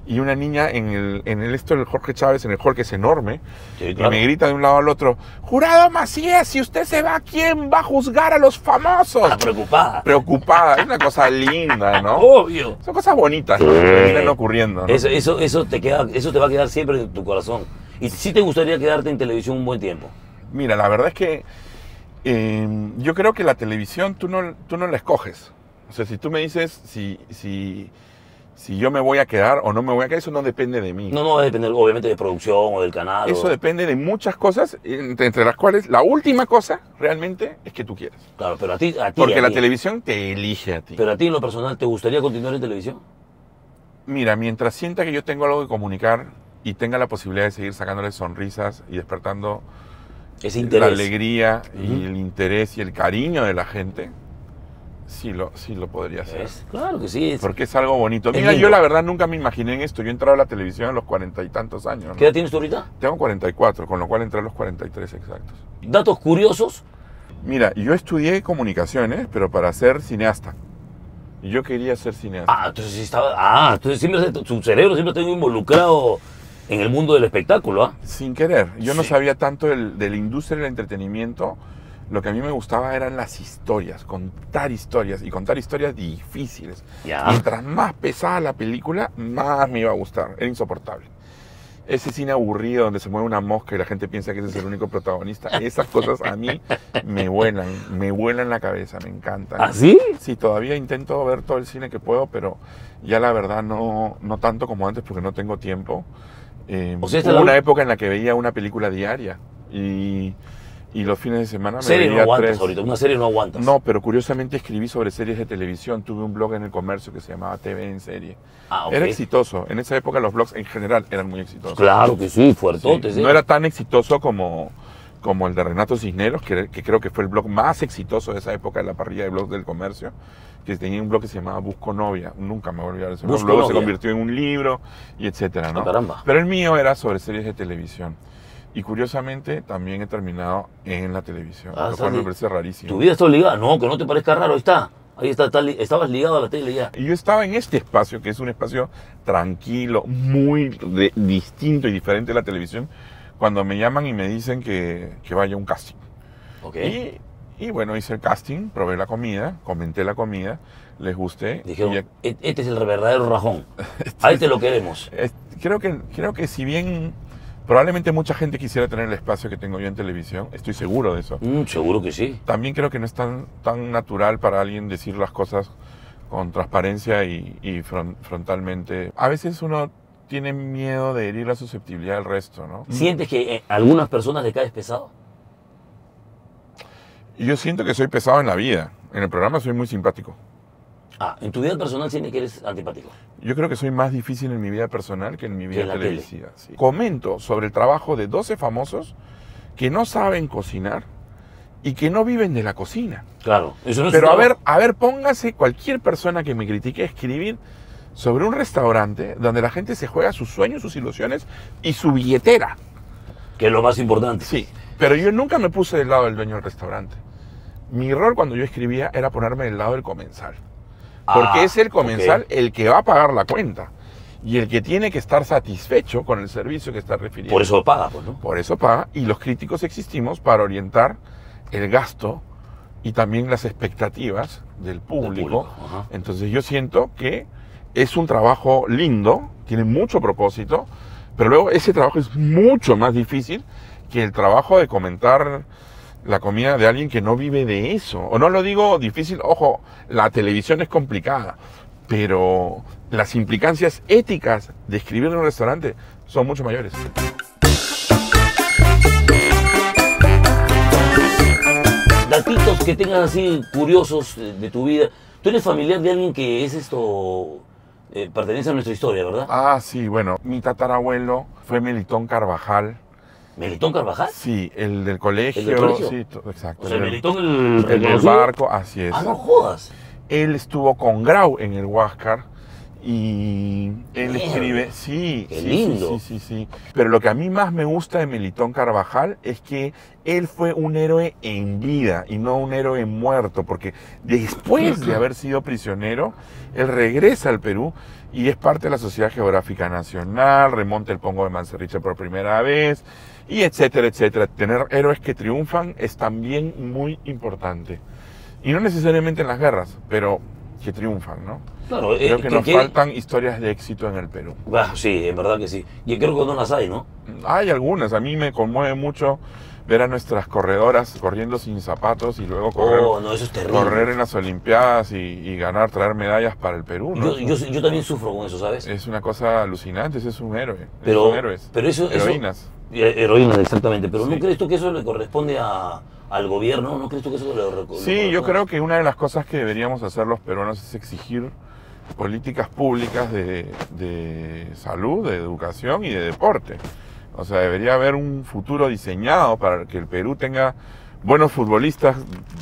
Speaker 2: y una niña en el, en el esto del Jorge Chávez, en el hall que es enorme,
Speaker 1: Sí, claro.
Speaker 2: y me grita de un lado al otro, Jurado Macías, si usted se va, ¿quién va a juzgar a los famosos?
Speaker 1: Ah, preocupada.
Speaker 2: Preocupada, es una cosa linda, ¿no?
Speaker 1: Obvio.
Speaker 2: Son cosas bonitas, ¿no? que terminan ocurriendo, ¿no?
Speaker 1: Eso, eso, eso, te queda, eso te va a quedar siempre en tu corazón. ¿Y sí te gustaría quedarte en televisión un buen tiempo?
Speaker 2: Mira, la verdad es que eh, yo creo que la televisión tú no, tú no la escoges. O sea, si tú me dices si, si, si yo me voy a quedar o no me voy a quedar, eso no depende de mí.
Speaker 1: No, no va a depender obviamente de producción o del canal.
Speaker 2: Eso
Speaker 1: o...
Speaker 2: depende de muchas cosas, entre, entre las cuales la última cosa realmente es que tú quieres.
Speaker 1: Claro, pero a ti... A ti
Speaker 2: Porque
Speaker 1: a
Speaker 2: la
Speaker 1: ti.
Speaker 2: televisión te elige a ti.
Speaker 1: Pero a ti en lo personal, ¿te gustaría continuar en televisión?
Speaker 2: Mira, mientras sienta que yo tengo algo que comunicar y tenga la posibilidad de seguir sacándole sonrisas y despertando
Speaker 1: Ese interés.
Speaker 2: la alegría
Speaker 1: Ujú.
Speaker 2: y el interés y el cariño de la gente, sí lo, sí lo podría hacer.
Speaker 1: ¿Ves? Claro que sí. Es...
Speaker 2: Porque es algo bonito.
Speaker 1: Es
Speaker 2: Mira,
Speaker 1: lindo.
Speaker 2: yo la verdad nunca me imaginé en esto. Yo entré a la televisión a los cuarenta y tantos años, ¿no?
Speaker 1: ¿Qué edad tienes tú ahorita?
Speaker 2: Tengo cuarenta y cuatro, con lo cual entré a los cuarenta y tres exactos.
Speaker 1: Datos curiosos.
Speaker 2: Mira, yo estudié comunicaciones, pero para ser cineasta. Y yo quería ser cineasta.
Speaker 1: Ah, entonces sí estaba... Ah, entonces siempre su cerebro siempre estuvo involucrado en el mundo del espectáculo, ¿ah?
Speaker 2: Sin querer. Yo no
Speaker 1: Sí.
Speaker 2: sabía tanto del- de la industria del entretenimiento. Lo que a mí me gustaba eran las historias, contar historias y contar historias difíciles.
Speaker 1: Ya.
Speaker 2: Mientras más pesada la película, más me iba a gustar. Era insoportable. Ese cine aburrido donde se mueve una mosca y la gente piensa que ese es el único protagonista. Esas cosas a mí me vuelan, me vuelan la cabeza, me encantan.
Speaker 1: ¿Ah, sí?
Speaker 2: Sí, todavía intento ver todo el cine que puedo, pero ya la verdad no, no tanto como antes porque no tengo tiempo. Eh,
Speaker 1: O sea, esta
Speaker 2: hubo
Speaker 1: es la-
Speaker 2: una época en la que veía una película diaria y, y los fines de semana me
Speaker 1: Serie no
Speaker 2: veía
Speaker 1: aguantas
Speaker 2: tres.
Speaker 1: ahorita, una serie no aguantas.
Speaker 2: No, pero curiosamente escribí sobre series de televisión. Tuve un blog en el comercio que se llamaba T V en serie.
Speaker 1: Ah, ok.
Speaker 2: Era exitoso. En esa época los blogs en general eran muy exitosos.
Speaker 1: Claro que sí,
Speaker 2: Sí,
Speaker 1: fuertote. Sí.
Speaker 2: no era tan exitoso como, como el de Renato Cisneros, que, que creo que fue el blog más exitoso de esa época de la parrilla de blogs del comercio, que tenía un blog que se llamaba Busco Novia. Nunca me voy a olvidar de ese blog.
Speaker 1: Busco
Speaker 2: Luego se
Speaker 1: Novia.
Speaker 2: convirtió en un libro y etcétera, ¿no?
Speaker 1: Ah, caramba.
Speaker 2: Pero el mío era sobre series de televisión. Y curiosamente también he terminado en la televisión,
Speaker 1: Ah,
Speaker 2: lo cual me
Speaker 1: ¿sabes?
Speaker 2: parece rarísimo.
Speaker 1: Tu vida está ligada. No, que no te parezca raro. Ahí está. Ahí está, está li- estabas ligado a la tele ya.
Speaker 2: Y yo estaba en este espacio, que es un espacio tranquilo, muy de- distinto y diferente de la televisión, cuando me llaman y me dicen que, que vaya a un casting.
Speaker 1: Ok.
Speaker 2: Y, y bueno, hice el casting, probé la comida, comenté la comida, les gusté.
Speaker 1: Dijeron,
Speaker 2: y,
Speaker 1: "E- este es el verdadero rajón. A este lo queremos.
Speaker 2: eh, creo, que, creo que si bien probablemente mucha gente quisiera tener el espacio que tengo yo en televisión, estoy seguro de eso.
Speaker 1: Mm, seguro que sí.
Speaker 2: También creo que no es tan, tan natural para alguien decir las cosas con transparencia y, y fron- frontalmente. A veces uno tiene miedo de herir la susceptibilidad del resto, ¿no?
Speaker 1: ¿Sientes que eh, a algunas personas le caes pesado?
Speaker 2: Y yo siento que soy pesado en la vida. En el programa soy muy simpático.
Speaker 1: Ah, en tu vida personal sientes que eres antipático.
Speaker 2: Yo creo que soy más difícil en mi vida personal que en mi
Speaker 1: Que
Speaker 2: vida
Speaker 1: en la
Speaker 2: televisiva. Sí. Comento sobre el trabajo de doce famosos que no saben cocinar y que no viven de la cocina.
Speaker 1: Claro. Eso no es
Speaker 2: Pero
Speaker 1: un
Speaker 2: a ver,
Speaker 1: trabajo.
Speaker 2: a ver, póngase cualquier persona que me critique a escribir sobre un restaurante donde la gente se juega sus sueños, sus ilusiones y su billetera.
Speaker 1: Que es lo más importante.
Speaker 2: Sí, pero yo nunca me puse del lado del dueño del restaurante. Mi rol cuando yo escribía era ponerme del lado del comensal. Porque
Speaker 1: Ah,
Speaker 2: es el comensal
Speaker 1: ok.
Speaker 2: el que va a pagar la cuenta y el que tiene que estar satisfecho con el servicio que está refiriendo.
Speaker 1: Por eso paga, pues, ¿no?
Speaker 2: Por eso paga, y los críticos existimos para orientar el gasto y también las expectativas del público.
Speaker 1: público, ajá.
Speaker 2: Entonces yo siento que es un trabajo lindo, tiene mucho propósito, pero luego ese trabajo es mucho más difícil que el trabajo de comentar la comida de alguien que no vive de eso. O no lo digo difícil, ojo, la televisión es complicada, pero las implicancias éticas de escribir en un restaurante son mucho mayores.
Speaker 1: Datitos que tengas así curiosos de, de tu vida. Tú eres familiar de alguien que es esto, eh, pertenece a nuestra historia, ¿verdad?
Speaker 2: Ah, sí, bueno, mi tatarabuelo fue Melitón Carvajal.
Speaker 1: Melitón Carvajal.
Speaker 2: Sí, el del colegio.
Speaker 1: ¿El del colegio?
Speaker 2: Sí, to- exacto.
Speaker 1: O sea,
Speaker 2: el,
Speaker 1: Melitón el,
Speaker 2: el del
Speaker 1: reconocido.
Speaker 2: barco, así es.
Speaker 1: Ah, no jodas.
Speaker 2: Él estuvo con Grau en el Huáscar Y él
Speaker 1: Mierda.
Speaker 2: escribe, sí,
Speaker 1: Qué
Speaker 2: sí,
Speaker 1: lindo.
Speaker 2: sí, sí, sí, sí. Pero lo que a mí más me gusta de Melitón Carvajal es que él fue un héroe en vida y no un héroe muerto, porque después de haber sido prisionero, él regresa al Perú y es parte de la Sociedad Geográfica Nacional, remonta el Pongo de Mancerriche por primera vez, y etcétera, etcétera. Tener héroes que triunfan es también muy importante. Y no necesariamente en las guerras, pero que triunfan, ¿no?
Speaker 1: Claro,
Speaker 2: Creo
Speaker 1: eh,
Speaker 2: que,
Speaker 1: que-
Speaker 2: nos
Speaker 1: que-
Speaker 2: faltan historias de éxito en el Perú.
Speaker 1: Bah, sí, en verdad que sí. Y creo que no las hay, ¿no?
Speaker 2: Hay algunas, a mí me conmueve mucho ver a nuestras corredoras corriendo sin zapatos y luego correr,
Speaker 1: Oh, no, eso es terrible.
Speaker 2: correr en las Olimpiadas y, y ganar, traer medallas para el Perú, ¿no?
Speaker 1: Yo, yo, yo también sufro con eso, ¿sabes?
Speaker 2: Es una cosa alucinante, ese es un héroe.
Speaker 1: Pero-
Speaker 2: son héroes.
Speaker 1: pero eso- eso-
Speaker 2: Heroínas.
Speaker 1: Eh, Heroínas, exactamente. Pero ¿no
Speaker 2: Sí.
Speaker 1: crees tú que eso le corresponde a, al gobierno? ¿No crees tú que eso le, le
Speaker 2: Sí, yo creo que una de las cosas que deberíamos hacer los peruanos es exigir políticas públicas de, de salud, de educación y de deporte. O sea, debería haber un futuro diseñado para que el Perú tenga buenos futbolistas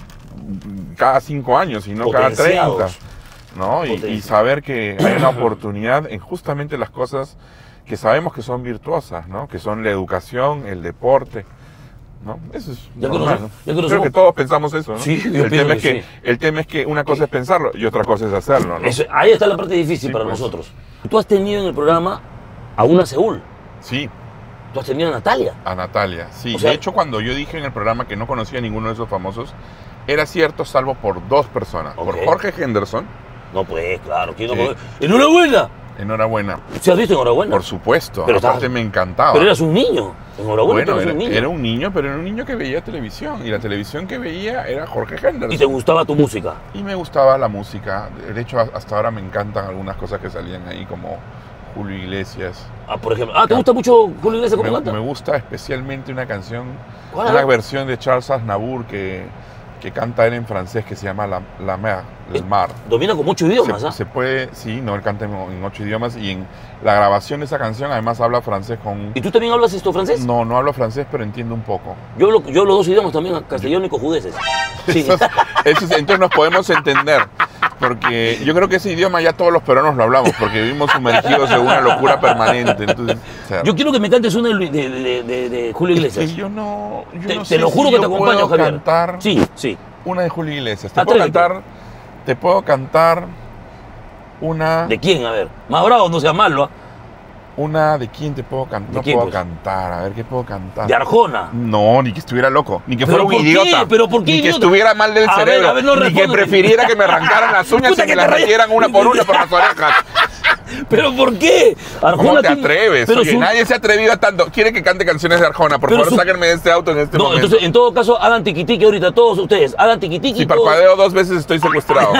Speaker 2: cada cinco años y no cada treinta.
Speaker 1: Potenciados.
Speaker 2: ¿No? Y, y
Speaker 1: Potenciados.
Speaker 2: saber que hay una oportunidad en justamente las cosas que sabemos que son virtuosas, ¿no? Que son la educación, el deporte. ¿No? Eso es
Speaker 1: Ya que
Speaker 2: normal,
Speaker 1: nos-
Speaker 2: ¿no?
Speaker 1: ya que nos
Speaker 2: Creo
Speaker 1: hemos-
Speaker 2: que todos pensamos eso, ¿no?
Speaker 1: Sí, yo
Speaker 2: el,
Speaker 1: pienso
Speaker 2: tema es
Speaker 1: que
Speaker 2: que,
Speaker 1: sí.
Speaker 2: el tema es que una cosa es pensarlo y otra cosa es hacerlo, ¿no?
Speaker 1: Eso- ahí está la parte difícil
Speaker 2: Sí,
Speaker 1: para
Speaker 2: pues.
Speaker 1: nosotros. Tú has tenido en el programa a una Seúl.
Speaker 2: Sí,
Speaker 1: Tú has tenido a Natalia.
Speaker 2: a Natalia, sí.
Speaker 1: O sea-
Speaker 2: de hecho, cuando yo dije en el programa que no conocía a ninguno de esos famosos, era cierto salvo por dos personas. Por
Speaker 1: Ok.
Speaker 2: Jorge Henderson,
Speaker 1: No, pues, claro. ¿quién no
Speaker 2: Sí.
Speaker 1: puede? ¡Enhorabuena!
Speaker 2: enhorabuena.
Speaker 1: ¿Se has visto enhorabuena?
Speaker 2: Por supuesto,
Speaker 1: Pero
Speaker 2: aparte
Speaker 1: estabas-
Speaker 2: me encantaba.
Speaker 1: Pero eras un niño. Enhorabuena,
Speaker 2: Bueno,
Speaker 1: tú eras
Speaker 2: era,
Speaker 1: un niño.
Speaker 2: era un niño, pero era un niño que veía televisión. Y la televisión que veía era Jorge Henderson.
Speaker 1: Y te gustaba tu música.
Speaker 2: Y me gustaba la música. De hecho, hasta ahora me encantan algunas cosas que salían ahí, como Julio Iglesias.
Speaker 1: Ah, por ejemplo. Ah, ¿te gusta mucho Julio Iglesias como
Speaker 2: Me,
Speaker 1: canta?
Speaker 2: me gusta especialmente una canción,
Speaker 1: ¿Cuál?
Speaker 2: una versión de Charles Aznavour que, que canta él en francés que se llama La, la Mer, el mar.
Speaker 1: Domina con muchos idiomas,
Speaker 2: Se,
Speaker 1: ¿ah?
Speaker 2: se puede, sí, no, él canta en, en ocho idiomas y en la grabación de esa canción además habla francés con...
Speaker 1: ¿Y tú también hablas esto francés?
Speaker 2: No, no hablo francés, pero entiendo un poco.
Speaker 1: Yo hablo, yo hablo dos idiomas también, castellano y cojudeces. Sí.
Speaker 2: Eso es- eso es- entonces nos podemos entender. Porque yo creo que ese idioma ya todos los peruanos lo hablamos, porque vivimos sumergidos en una locura permanente. Entonces, o sea,
Speaker 1: Yo quiero que me cantes una de, de- de- de- de Julio
Speaker 2: es
Speaker 1: Iglesias.
Speaker 2: que yo no, yo
Speaker 1: Te,
Speaker 2: no
Speaker 1: te
Speaker 2: sé
Speaker 1: lo juro
Speaker 2: si
Speaker 1: que te
Speaker 2: yo
Speaker 1: acompaño,
Speaker 2: puedo
Speaker 1: Javier.
Speaker 2: cantar
Speaker 1: Sí, sí.
Speaker 2: una de Julio Iglesias. Te puedo
Speaker 1: Atrévete.
Speaker 2: cantar, te puedo cantar una,
Speaker 1: ¿De quién? A ver. Más bravo, no sea malo, ¿ah?
Speaker 2: una de quién te puedo cantar.
Speaker 1: ¿De
Speaker 2: No
Speaker 1: quién,
Speaker 2: puedo
Speaker 1: pues?
Speaker 2: cantar, a ver qué puedo cantar.
Speaker 1: De Arjona.
Speaker 2: No, ni que estuviera loco, ni que
Speaker 1: ¿Pero
Speaker 2: fuera un
Speaker 1: por qué?
Speaker 2: idiota,
Speaker 1: ¿Pero por qué
Speaker 2: ni que
Speaker 1: idiota?
Speaker 2: estuviera mal del
Speaker 1: A ver,
Speaker 2: cerebro,
Speaker 1: a ver, no
Speaker 2: ni que
Speaker 1: responde.
Speaker 2: prefiriera que me arrancaran las uñas
Speaker 1: Puta
Speaker 2: y
Speaker 1: que
Speaker 2: me las
Speaker 1: te rayas.
Speaker 2: metieran una por una por las orejas.
Speaker 1: ¿Pero por qué? Arjona
Speaker 2: ¿Cómo te
Speaker 1: tiene-
Speaker 2: atreves?
Speaker 1: Pero
Speaker 2: Oye,
Speaker 1: su-
Speaker 2: nadie se ha atrevido a tanto. Quiere que cante canciones de Arjona. Por
Speaker 1: Pero
Speaker 2: favor,
Speaker 1: su-
Speaker 2: sáquenme de este auto en este
Speaker 1: No,
Speaker 2: momento.
Speaker 1: entonces, en todo caso, hagan tiquitiqui ahorita, todos ustedes. Hagan tiquitiqui.
Speaker 2: Si
Speaker 1: todos-
Speaker 2: parpadeo dos veces estoy secuestrado.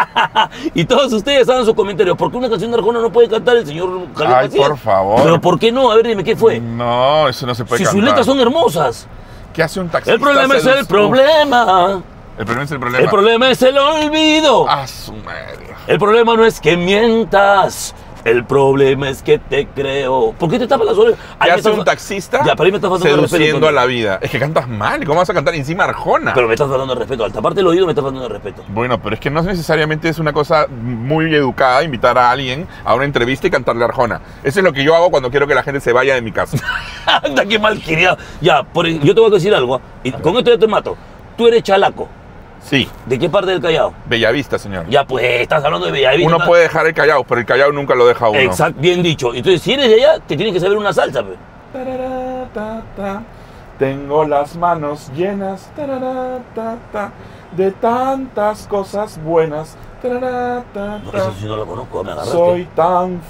Speaker 1: Y todos ustedes hagan sus comentarios. ¿Por qué una canción de Arjona no puede cantar el señor Javier
Speaker 2: Ay,
Speaker 1: Macías?
Speaker 2: por favor.
Speaker 1: ¿Pero por qué no? A ver, dime, ¿qué fue?
Speaker 2: No, eso no se puede
Speaker 1: Si
Speaker 2: cantar.
Speaker 1: sus letras son hermosas.
Speaker 2: ¿Qué hace un taxista?
Speaker 1: El problema es el
Speaker 2: Uf,
Speaker 1: problema.
Speaker 2: El problema es el problema.
Speaker 1: El problema es el olvido.
Speaker 2: Ah, su madre.
Speaker 1: El problema no es que mientas. El problema es que te creo. ¿Por qué te tapas las orejas? Ahí
Speaker 2: ¿Qué
Speaker 1: me
Speaker 2: hace
Speaker 1: estás-
Speaker 2: un taxista?
Speaker 1: Ya, pero ahí me estás faltando de respeto,
Speaker 2: seduciendo a
Speaker 1: Antonio.
Speaker 2: la vida. Es que cantas mal. ¿Cómo vas a cantar encima Arjona?
Speaker 1: Pero me estás faltando de respeto. Al taparte el oído me estás faltando de respeto.
Speaker 2: Bueno, pero es que no necesariamente es una cosa muy educada invitar a alguien a una entrevista y cantarle Arjona. Eso es lo que yo hago cuando quiero que la gente se vaya de mi casa.
Speaker 1: Anda, qué mal criado. Ya, por- yo te voy a decir algo. ¿ah? Y con esto ya te mato. Tú eres chalaco.
Speaker 2: Sí,
Speaker 1: ¿De qué parte del Callao?
Speaker 2: Bellavista, señor.
Speaker 1: Ya, pues, estás hablando de Bellavista.
Speaker 2: Uno
Speaker 1: estás-
Speaker 2: puede dejar el Callao, pero el Callao nunca lo deja a uno.
Speaker 1: Exacto, bien dicho. Entonces, si eres de allá, te tienes que saber una salsa. Pe.
Speaker 2: Tarara, ta, ta. Tengo las manos llenas tarara, ta, ta, de tantas cosas buenas. Tarara, ta,
Speaker 1: No,
Speaker 2: ta.
Speaker 1: eso sí no lo conozco, me agarraste.
Speaker 2: Soy tan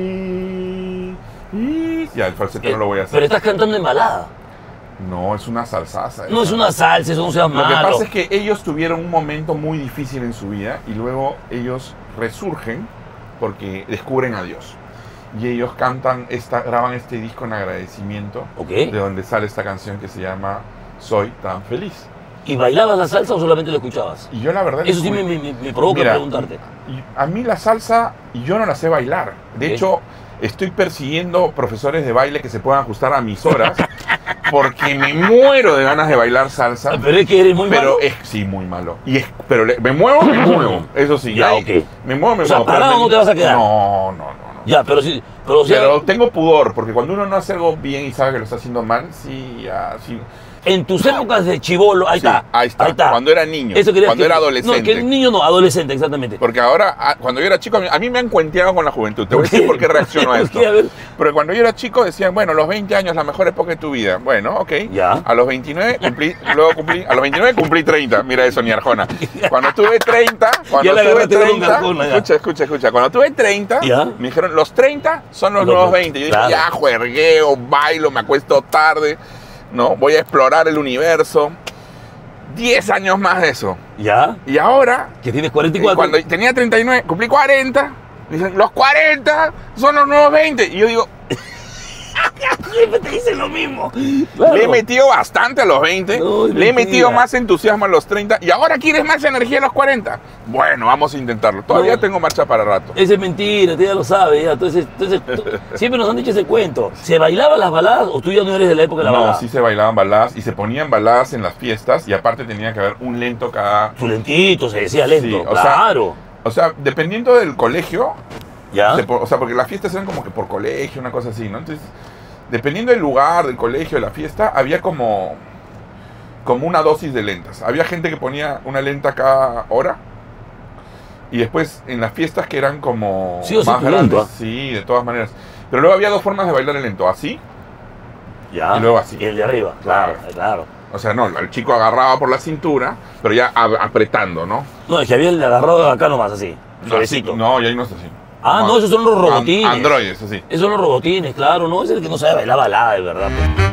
Speaker 2: feliz. Y... Ya, el falsete
Speaker 1: Eh,
Speaker 2: no lo voy a
Speaker 1: Pero
Speaker 2: hacer.
Speaker 1: estás cantando en balada.
Speaker 2: No, es una salsaza.
Speaker 1: No es
Speaker 2: esa.
Speaker 1: una salsa, eso no sea
Speaker 2: Lo que
Speaker 1: malo.
Speaker 2: pasa es que ellos tuvieron un momento muy difícil en su vida y luego ellos resurgen porque descubren a Dios. Y ellos cantan, esta, graban este disco en agradecimiento,
Speaker 1: Ok.
Speaker 2: de donde sale esta canción que se llama Soy tan feliz.
Speaker 1: ¿Y bailabas la salsa o solamente la escuchabas?
Speaker 2: Y yo la verdad...
Speaker 1: Eso sí
Speaker 2: descubrí-
Speaker 1: me, me- me provoca
Speaker 2: Mira,
Speaker 1: preguntarte.
Speaker 2: y a mí la salsa, yo no la sé bailar. De
Speaker 1: Ok.
Speaker 2: hecho, estoy persiguiendo profesores de baile que se puedan ajustar a mis horas porque me muero de ganas de bailar salsa.
Speaker 1: Pero es que eres muy
Speaker 2: pero
Speaker 1: malo.
Speaker 2: es sí, muy malo. Y es, pero le- me muevo, me muevo. Eso sí.
Speaker 1: Ya,
Speaker 2: Ay,
Speaker 1: ok.
Speaker 2: Me muevo, me
Speaker 1: O sea,
Speaker 2: muevo. pero
Speaker 1: parado
Speaker 2: me-
Speaker 1: no te vas a quedar.
Speaker 2: No, no, no. no.
Speaker 1: Ya, pero sí. Pero, o sea,
Speaker 2: Pero tengo pudor, porque cuando uno no hace algo bien y sabe que lo está haciendo mal, sí, ya, sí.
Speaker 1: en tus épocas de chibolo, ahí
Speaker 2: Sí,
Speaker 1: está.
Speaker 2: ahí está. Cuando era niño,
Speaker 1: Eso quería
Speaker 2: cuando
Speaker 1: que-
Speaker 2: era
Speaker 1: No,
Speaker 2: adolescente.
Speaker 1: que el niño no, adolescente, exactamente.
Speaker 2: Porque ahora, ah, cuando yo era chico, a mí- a mí me han cuenteado con la juventud. Te voy a
Speaker 1: ¿Por qué?
Speaker 2: decir por qué reacciono a
Speaker 1: ¿Por
Speaker 2: esto.
Speaker 1: qué? A ver.
Speaker 2: Porque cuando yo era chico decían, bueno, los veinte años, la mejor época de tu vida. Bueno, ok.
Speaker 1: Ya.
Speaker 2: A los veintinueve cumplí, luego cumplí, a los veintinueve cumplí treinta. Mira eso, ni Arjona. Cuando tuve treinta, cuando
Speaker 1: Ya le
Speaker 2: tuve
Speaker 1: agarraste bronca a
Speaker 2: treinta,
Speaker 1: Arjona, ya.
Speaker 2: escucha, escucha, escucha. Cuando tuve treinta,
Speaker 1: Ya.
Speaker 2: me dijeron, los treinta son los
Speaker 1: Los-
Speaker 2: nuevos veinte. Yo
Speaker 1: claro.
Speaker 2: dije, ya, juergueo, bailo, me acuesto tarde, ¿no? Voy a explorar el universo. diez años más de eso.
Speaker 1: ¿Ya?
Speaker 2: Y ahora,
Speaker 1: Que tienes cuarenta y
Speaker 2: y
Speaker 1: cuatro.
Speaker 2: cuando tenía treinta y nueve, cumplí cuarenta. Dicen, los cuarenta son los nuevos veinte. Y yo digo,
Speaker 1: Siempre te dicen lo mismo.
Speaker 2: le he metido bastante a los veinte,
Speaker 1: No, es
Speaker 2: le he metido
Speaker 1: mentira.
Speaker 2: más entusiasmo a los treinta y ahora quieres más energía a los cuarenta. Bueno, vamos a intentarlo. Todavía
Speaker 1: No.
Speaker 2: tengo marcha para rato.
Speaker 1: Esa es mentira, tú ya lo sabes. Ya. Entonces, entonces tú- siempre nos han dicho ese cuento. ¿Se bailaban las baladas o tú ya no eres de la época de la
Speaker 2: No,
Speaker 1: balada?
Speaker 2: sí se bailaban baladas y se ponían baladas en las fiestas y aparte tenía que haber un lento cada...
Speaker 1: Su lentito, se decía lento.
Speaker 2: Sí, o sea,
Speaker 1: claro.
Speaker 2: O sea, dependiendo del colegio,
Speaker 1: ¿Ya?
Speaker 2: se po- o sea, porque las fiestas eran como que por colegio, una cosa así, ¿no? Entonces, dependiendo del lugar, del colegio, de la fiesta, había como, como una dosis de lentas. Había gente que ponía una lenta cada hora. Y después en las fiestas que eran como
Speaker 1: Sí o sí,
Speaker 2: más
Speaker 1: tu
Speaker 2: grandes.
Speaker 1: lento, ¿ah?
Speaker 2: Sí, de todas maneras. Pero luego había dos formas de bailar el lento. Así,
Speaker 1: ¿Ya?
Speaker 2: y luego así.
Speaker 1: Y el de arriba, claro, claro.
Speaker 2: o sea, no, el chico agarraba por la cintura, pero ya ab- apretando, ¿no?
Speaker 1: No, es que había el de agarrado de acá nomás, así.
Speaker 2: Así,
Speaker 1: Suavecito.
Speaker 2: no, y ahí no es así.
Speaker 1: Ah, no, esos son los robotines.
Speaker 2: An- androides, así.
Speaker 1: Esos son los robotines, claro, no es el que no sabe bailar balada, de verdad.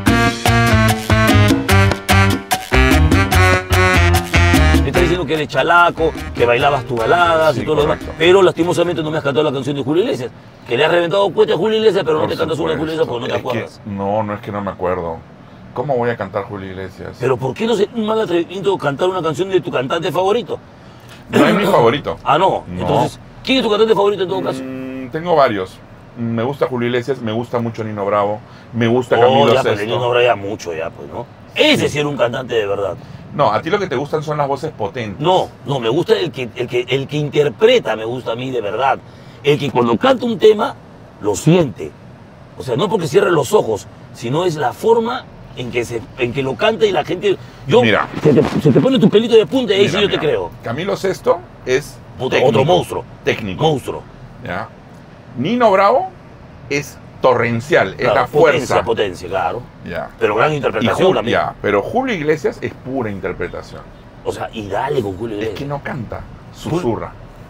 Speaker 1: Me estás diciendo que eres chalaco, que bailabas tus baladas
Speaker 2: Sí,
Speaker 1: y todo lo demás.
Speaker 2: correcto.
Speaker 1: Pero lastimosamente no me has cantado la canción de Julio Iglesias. Que le has reventado cuenta a Julio Iglesias, pero no
Speaker 2: Por
Speaker 1: te cantas una de Julio Iglesias porque no te
Speaker 2: supuesto. Es
Speaker 1: acuerdas.
Speaker 2: que- no, no es que no me acuerdo. ¿Cómo voy a cantar Julio Iglesias?
Speaker 1: Pero ¿por qué no es un mal atrevimiento cantar una canción de tu cantante favorito?
Speaker 2: No es mi favorito.
Speaker 1: Ah, no.
Speaker 2: No.
Speaker 1: Entonces, ¿quién es tu cantante favorito en todo caso?
Speaker 2: Mm, tengo varios. Me gusta Julio Iglesias, me gusta mucho Nino Bravo, me gusta
Speaker 1: Oh,
Speaker 2: Camilo
Speaker 1: ya, pero
Speaker 2: Sesto.
Speaker 1: no habrá ya mucho ya, pues, ¿no? Ese sí era un cantante de verdad.
Speaker 2: No, a ti lo que te gustan son las voces potentes.
Speaker 1: No, no, me gusta el que, el que, el que interpreta, me gusta a mí de verdad. El que cuando canta un tema, lo siente. O sea, no porque cierre los ojos, sino es la forma en que, se, en que lo canta y la gente... Yo,
Speaker 2: Mira.
Speaker 1: Se te, se te pone tu pelito de punta y ahí
Speaker 2: Mira,
Speaker 1: sí yo
Speaker 2: mira.
Speaker 1: te creo.
Speaker 2: Camilo Sesto es
Speaker 1: Puta,
Speaker 2: técnico,
Speaker 1: otro monstruo.
Speaker 2: Técnico.
Speaker 1: Monstruo.
Speaker 2: ¿Ya? Nino Bravo es torrencial, es
Speaker 1: Claro,
Speaker 2: la fuerza.
Speaker 1: Potencia, potencia, claro.
Speaker 2: Ya.
Speaker 1: Pero gran
Speaker 2: Y
Speaker 1: interpretación
Speaker 2: Julio,
Speaker 1: también.
Speaker 2: ya, pero Julio Iglesias es pura interpretación.
Speaker 1: O sea, y dale con Julio
Speaker 2: Es
Speaker 1: Iglesias.
Speaker 2: que no canta, susurra.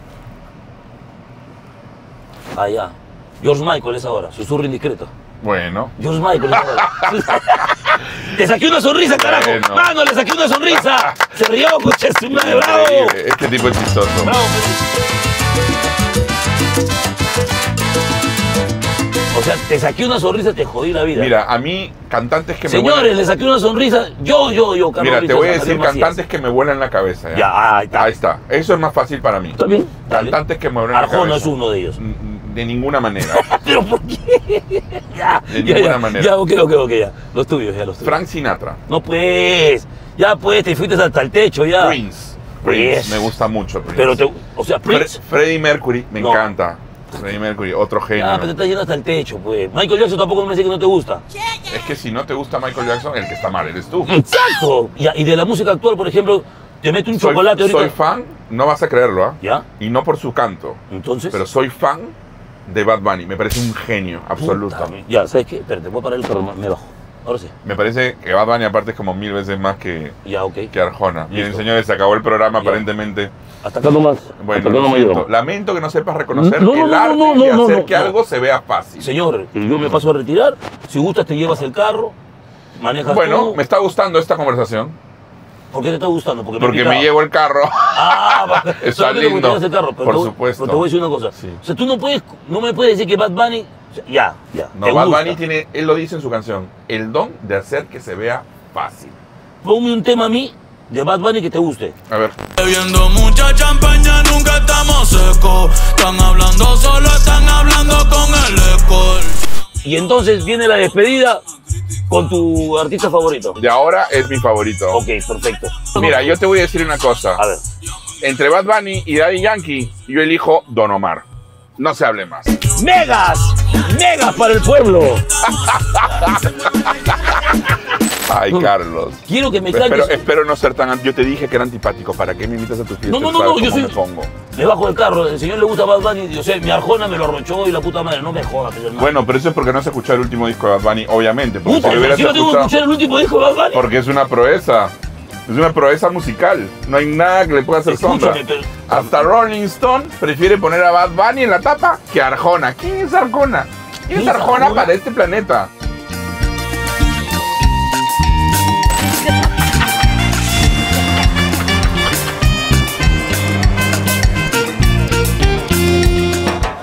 Speaker 1: Ah, ya. George Michael es ahora, susurro indiscreto.
Speaker 2: Bueno,
Speaker 1: George Michael es ahora. ¡Le saqué una sonrisa, carajo!
Speaker 2: Bueno.
Speaker 1: ¡Mano, le saqué una sonrisa! ¡Se rió, coche, su madre! ¡Bravo!
Speaker 2: increíble. Este tipo es chistoso.
Speaker 1: ¡Bravo, Felipe! O sea, te saqué una sonrisa, te jodí la vida.
Speaker 2: Mira, a mí, cantantes que me
Speaker 1: Señores,
Speaker 2: vuelan...
Speaker 1: le saqué una sonrisa. Yo, yo, yo, Carlos
Speaker 2: Mira, te
Speaker 1: Richard
Speaker 2: voy a
Speaker 1: Javier
Speaker 2: decir
Speaker 1: Macías.
Speaker 2: cantantes que me vuelan la cabeza. Ya,
Speaker 1: Ya, ahí está.
Speaker 2: Ahí está. Eso es más fácil para mí.
Speaker 1: ¿Está bien? Dale.
Speaker 2: Cantantes que me vuelan la cabeza.
Speaker 1: Arjona es uno de ellos.
Speaker 2: Mm, De ninguna manera.
Speaker 1: ¿Pero por qué? ya,
Speaker 2: De
Speaker 1: ya,
Speaker 2: ninguna
Speaker 1: ya,
Speaker 2: manera.
Speaker 1: ya, ok, ok, ok, ya. Los tuyos, ya, los tuyos.
Speaker 2: Frank Sinatra.
Speaker 1: No, pues. Ya, pues, te fuiste hasta el techo, ya.
Speaker 2: Prince. Prince.
Speaker 1: Yes.
Speaker 2: Me gusta mucho Prince.
Speaker 1: Pero te. O sea,
Speaker 2: Fre-
Speaker 1: Prince.
Speaker 2: Freddie Mercury. Me
Speaker 1: No.
Speaker 2: encanta. Freddie Mercury. Otro genio.
Speaker 1: Ya, pero te estás yendo hasta el techo, pues. Michael Jackson tampoco me dice que no te gusta.
Speaker 2: Es que si no te gusta Michael Jackson, el que está mal eres tú.
Speaker 1: Exacto. Ya, y de la música actual, por ejemplo, te mete un
Speaker 2: Soy,
Speaker 1: chocolate ahorita.
Speaker 2: soy fan, no vas a creerlo, ¿ah?
Speaker 1: ¿Ya?
Speaker 2: Y no por su canto,
Speaker 1: Entonces.
Speaker 2: pero soy fan de Bad Bunny. Me parece un genio absoluto.
Speaker 1: Puta, ya, ¿sabes qué? Espérate, voy a parar el carro, me bajo. Ahora sí.
Speaker 2: Me parece que Bad Bunny aparte es como mil veces más que,
Speaker 1: Ya, ok.
Speaker 2: que Arjona. Miren,
Speaker 1: Listo.
Speaker 2: señores, se acabó el programa
Speaker 1: Ya.
Speaker 2: aparentemente.
Speaker 1: Hasta acá nomás.
Speaker 2: Bueno,
Speaker 1: hasta acá
Speaker 2: lo
Speaker 1: no me
Speaker 2: siento.
Speaker 1: llego.
Speaker 2: Lamento que no sepas reconocer
Speaker 1: No, no,
Speaker 2: el
Speaker 1: no,
Speaker 2: arte
Speaker 1: no,
Speaker 2: de
Speaker 1: no,
Speaker 2: hacer
Speaker 1: no,
Speaker 2: que
Speaker 1: no.
Speaker 2: algo se vea fácil.
Speaker 1: Señor, yo me paso a retirar. Si gustas, te llevas el carro. Manejas
Speaker 2: Bueno,
Speaker 1: tú.
Speaker 2: me está gustando esta conversación
Speaker 1: ¿Por qué te está gustando? Porque,
Speaker 2: porque
Speaker 1: me,
Speaker 2: me llevo el carro.
Speaker 1: Ah, va.
Speaker 2: Está
Speaker 1: Solamente porque
Speaker 2: lindo.
Speaker 1: te llevas el carro. Pero
Speaker 2: Por
Speaker 1: te voy-
Speaker 2: supuesto.
Speaker 1: Pero te voy a decir una cosa.
Speaker 2: Sí.
Speaker 1: O sea, tú no puedes, no me puedes decir que Bad Bunny. o sea, ya, ya.
Speaker 2: No,
Speaker 1: te
Speaker 2: Bad
Speaker 1: gusta.
Speaker 2: Bunny tiene, él lo dice en su canción, el don de hacer que se vea fácil.
Speaker 1: Ponme un tema a mí de Bad Bunny que te guste.
Speaker 2: A ver.
Speaker 3: Bebiendo mucha champaña, nunca estamos secos. Están hablando solo, están hablando con el eco.
Speaker 1: Y entonces viene la despedida con tu artista favorito.
Speaker 2: De ahora es mi favorito.
Speaker 1: Ok, perfecto.
Speaker 2: Mira, yo te voy a decir una cosa.
Speaker 1: A ver.
Speaker 2: Entre Bad Bunny y Daddy Yankee, yo elijo Don Omar. No se hable más.
Speaker 1: ¡Megas! ¡Megas para el pueblo!
Speaker 2: Ay, Carlos.
Speaker 1: Quiero que me
Speaker 2: Espero,
Speaker 1: calles.
Speaker 2: espero no ser tan... Yo te dije que era antipático. ¿Para qué me invitas a tu fiesta?
Speaker 1: No, no, no,
Speaker 2: ¿Sabes
Speaker 1: no, yo
Speaker 2: cómo
Speaker 1: soy-
Speaker 2: me pongo?
Speaker 1: Me bajo del carro, el señor le gusta Bad Bunny, yo sé, mi Arjona me lo arrochó y la puta madre, no me jodas, pero hermano.
Speaker 2: Bueno, pero eso es porque no has escuchado el último disco de Bad Bunny, obviamente. Porque
Speaker 1: puta,
Speaker 2: si lo
Speaker 1: ¿por
Speaker 2: hubieras
Speaker 1: qué no tengo que
Speaker 2: escuchado-
Speaker 1: escuchar el último disco de Bad Bunny?
Speaker 2: Porque es una proeza. Es una proeza musical. No hay nada que le pueda hacer sombra.
Speaker 1: Escúchame, pero-
Speaker 2: Hasta Rolling Stone prefiere poner a Bad Bunny en la tapa que a Arjona. ¿Quién es Arjona? ¿Quién es
Speaker 1: ¿Quién es
Speaker 2: Arjona
Speaker 1: Arjona?
Speaker 2: para este planeta?